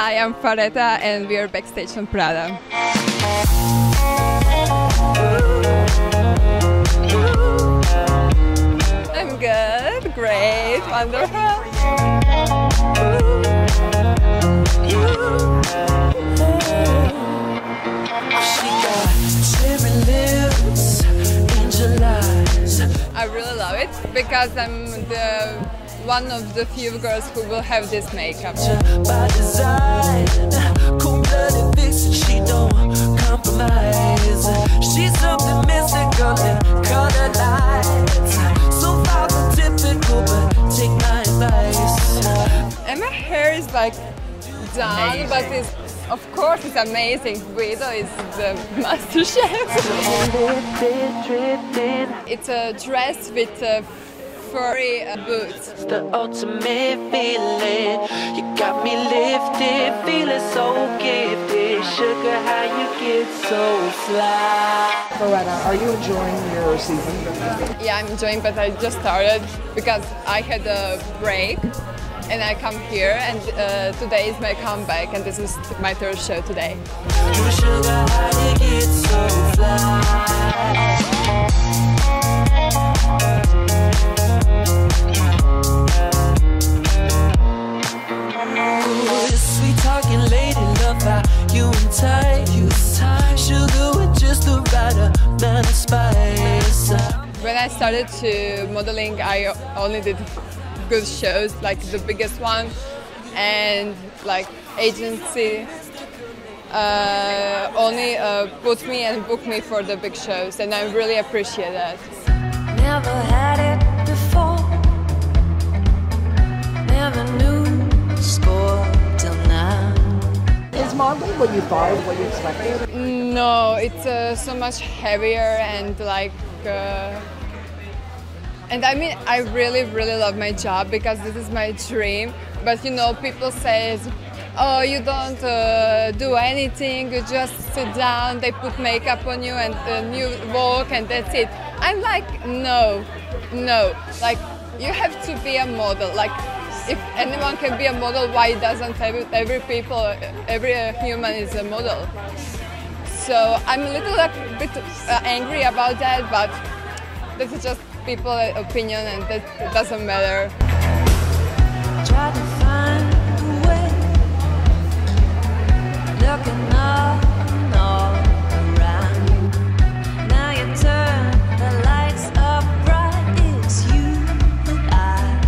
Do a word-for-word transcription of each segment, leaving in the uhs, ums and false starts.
Hi, I'm Faretta and we are backstage on Prada. I'm good, great, wonderful. I really love it because I'm the one of the few girls who will have this makeup. By design, cold-blooded vixen, she don't compromise. She's something mystical and color lights. So far from typical, but take my advice. And my hair is like done, amazing. But it's, of course it's amazing. Guido is the master chef. It's a dress with a furry uh, boots. It's the ultimate feeling. You got me lifted, feeling so gifted. Sugar, how you get so fly. Faretta, are you enjoying your season? Yeah, I'm enjoying, but I just started because I had a break and I come here, and uh, today is my comeback, and this is my third show today. Sugar, how you get so fly. When I started to modeling, I only did good shows, like the biggest one, and like agency uh, only uh, put me and booked me for the big shows, and I really appreciate that. Never had it before. Never knew score till now. Is modeling what you thought, what you expected? No, it's uh, so much heavier and like, uh, and I mean, I really, really love my job because this is my dream. But you know, people say, oh, you don't uh, do anything, you just sit down, they put makeup on you and uh, you walk and that's it. I'm like, no, no, like you have to be a model. Like, if anyone can be a model, why doesn't every, every people, every uh, human is a model? So I'm a little like, bit uh, angry about that, but this is just people's opinion and that it doesn't matter. Try to find a way, looking up and all around. Now you turn the lights up bright, it's you that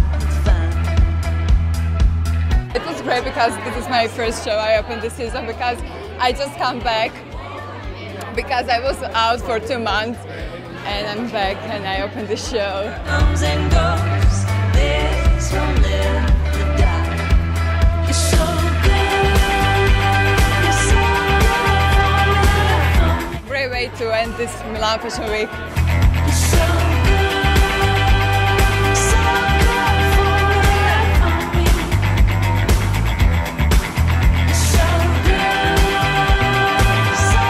I found. It was great because this is my first show I opened this season, because I just come back because I was out for two months and I'm back and I opened the show. Comes and goes, this will never die. You're so good, you're so good. Great way to end this Milan Fashion Week. You're so good, so good for me. You're so good, so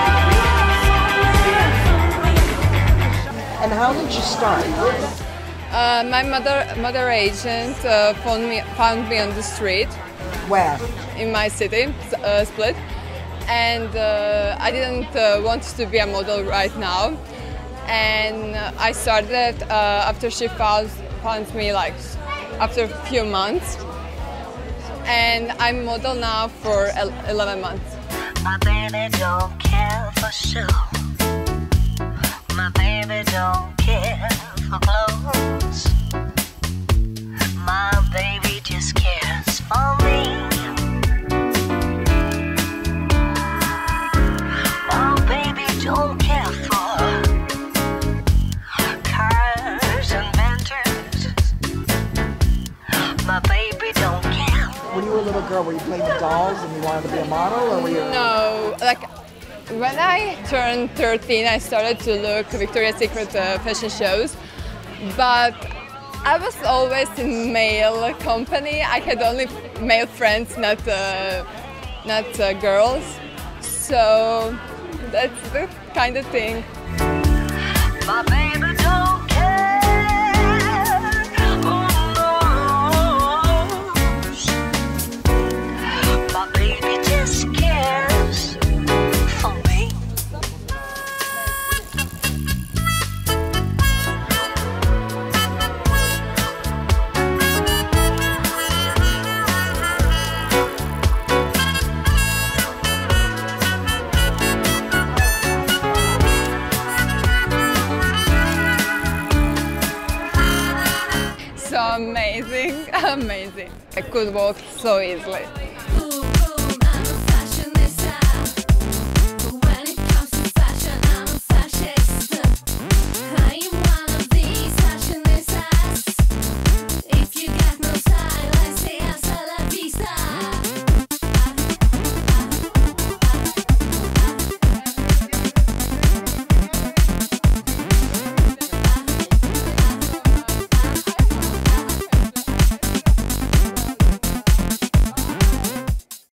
good for me. And how did you start? Uh, my mother, mother agent uh, found me, found me on the street. Where? In my city, uh, Split, and uh, I didn't uh, want to be a model right now, and I started uh, after she found, found me, like after a few months, and I'm model now for eleven months. My baby don't care for show. My baby don't care for clothes. My baby just cares for me. My baby don't care for cars and ventures. My baby don't care. When you were a little girl, were you playing with dolls and you wanted to be a model, or were you? No, like when I turned thirteen, I started to look Victoria's Secret uh, fashion shows, but I was always in male company. I had only male friends, not uh, not uh, girls. So that's the kind of thing. My baby don't care. Oh, no. My baby Amazing. I could walk so easily.